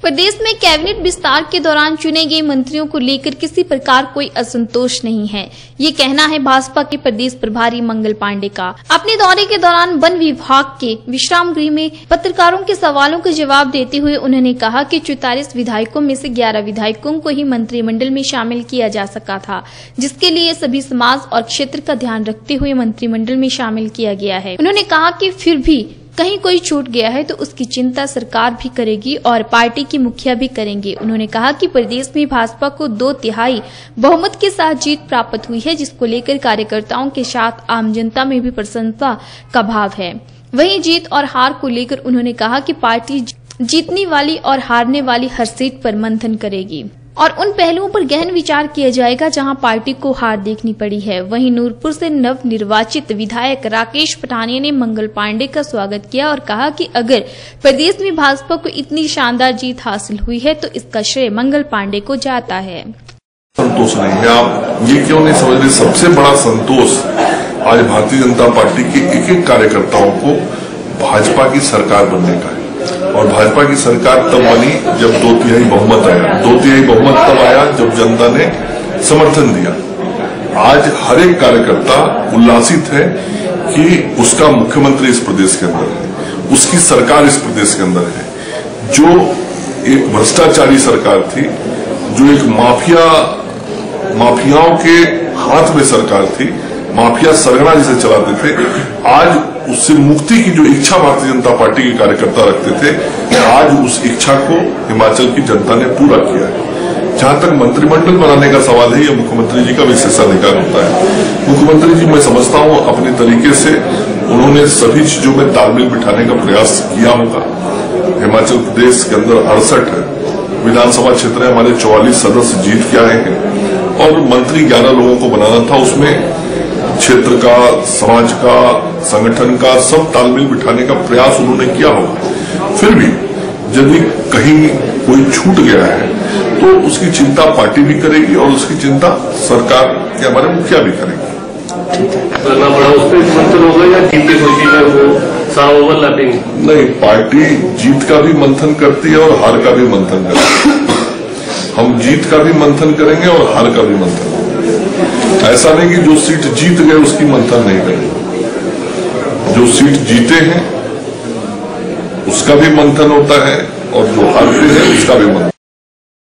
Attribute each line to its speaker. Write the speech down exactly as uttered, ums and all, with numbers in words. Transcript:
Speaker 1: प्रदेश में कैबिनेट विस्तार के दौरान चुने गए मंत्रियों को लेकर किसी प्रकार कोई असंतोष नहीं है, ये कहना है भाजपा के प्रदेश प्रभारी मंगल पांडे का। अपने दौरे के दौरान वन विभाग के विश्राम गृह में पत्रकारों के सवालों का जवाब देते हुए उन्होंने कहा कि चौतालीस विधायकों में से ग्यारह विधायकों को ही मंत्रिमंडल में शामिल किया जा सका था, जिसके लिए सभी समाज और क्षेत्र का ध्यान रखते हुए मंत्रिमंडल में शामिल किया गया है। उन्होंने कहा कि फिर भी कहीं कोई छूट गया है तो उसकी चिंता सरकार भी करेगी और पार्टी की मुखिया भी करेंगे। उन्होंने कहा कि प्रदेश में भाजपा को दो तिहाई बहुमत के साथ जीत प्राप्त हुई है, जिसको लेकर कार्यकर्ताओं के साथ आम जनता में भी प्रसन्नता का भाव है। वहीं जीत और हार को लेकर उन्होंने कहा कि पार्टी जीतने वाली और हारने वाली हर सीट पर मंथन करेगी और उन पहलुओं पर गहन विचार किया जाएगा जहां पार्टी को हार देखनी पड़ी है। वहीं नूरपुर से नव निर्वाचित विधायक राकेश पठानिया ने मंगल पांडे का स्वागत किया और कहा कि अगर प्रदेश में भाजपा को इतनी शानदार जीत हासिल हुई है तो इसका श्रेय मंगल पांडे को जाता है।
Speaker 2: संतोष नहीं है, आप ये क्यों नहीं समझ रहे? सबसे बड़ा संतोष आज भारतीय जनता पार्टी के एक एक कार्यकर्ताओं को भाजपा की सरकार बनने का है। और भाजपा की सरकार तब बनी जब दो तिहाई बहुमत आया। दो तिहाई बहुमत तब आया जब जनता ने समर्थन दिया। आज हर एक कार्यकर्ता उल्लासित है कि उसका मुख्यमंत्री इस प्रदेश के अंदर है, उसकी सरकार इस प्रदेश के अंदर है। जो एक भ्रष्टाचारी सरकार थी, जो एक माफिया माफियाओं के हाथ में सरकार थी, माफिया सरगना जिसे चलाते थे, आज उससे मुक्ति की जो इच्छा भारतीय जनता पार्टी के कार्यकर्ता रखते थे, आज उस इच्छा को हिमाचल की जनता ने पूरा किया है। जहां तक मंत्रिमंडल बनाने का सवाल है, यह मुख्यमंत्री जी का विशेषाधिकार होता है। मुख्यमंत्री जी, मैं समझता हूं अपने तरीके से उन्होंने सभी चीजों में तालमेल बिठाने का प्रयास किया होगा। हिमाचल प्रदेश के अंदर अड़सठ विधानसभा क्षेत्र है, हमारे चौवालीस सदस्य जीत के आए हैं और मंत्री ग्यारह लोगों को बनाना था। उसमें क्षेत्र का, समाज का, संगठन का सब तालमेल बिठाने का प्रयास उन्होंने किया होगा। फिर भी यदि कहीं कोई छूट गया है तो उसकी चिंता पार्टी भी करेगी और उसकी चिंता सरकार के हमारे मुखिया भी करेगी।
Speaker 3: करना पड़ा उस पर मंथन होगा या जीत की खुशी में वो सारा ओवरलैपिंग?
Speaker 2: नहीं, पार्टी जीत का भी मंथन करती है और हार का भी मंथन करती है। हम जीत का भी मंथन करेंगे और हार का भी मंथन करेंगे। ऐसा नहीं कि जो सीट जीत गए उसकी मंथन नहीं करेंगे। जो सीट जीते हैं उसका भी मंथन होता है और जो हारते हैं उसका भी मंथन।